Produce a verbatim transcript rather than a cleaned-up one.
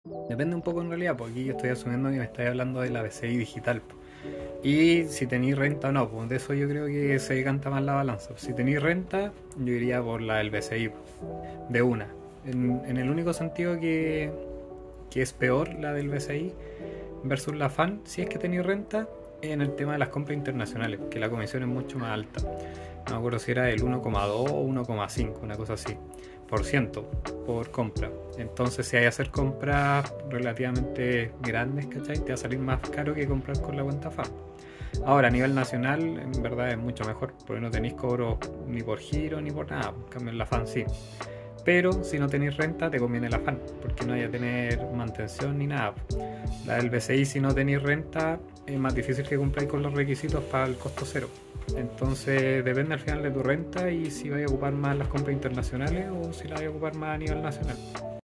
Depende un poco en realidad, porque aquí yo estoy asumiendo que me estáis hablando de la B C I digital, po. Y si tenéis renta o no, pues de eso yo creo que se decanta más la balanza. Si tenéis renta, yo iría por la del B C I, po, de una. En, en el único sentido que, que es peor la del B C I versus la FAN, si es que tenéis renta, en el tema de las compras internacionales, que la comisión es mucho más alta. No me acuerdo si era el uno coma dos o uno coma cinco, una cosa así, por ciento por compra. Entonces, si hay que hacer compras relativamente grandes, ¿cachai? Te va a salir más caro que comprar con la cuenta FAN. Ahora, a nivel nacional, en verdad es mucho mejor, porque no tenéis cobros ni por giro ni por nada. En cambio, en la FAN sí. Pero si no tenéis renta, te conviene la FAN, porque no hay a tener mantención ni nada. La del B C I, si no tenéis renta, es más difícil que cumpláis con los requisitos para el costo cero. Entonces depende al final de tu renta y si vais a ocupar más las compras internacionales o si las vais a ocupar más a nivel nacional.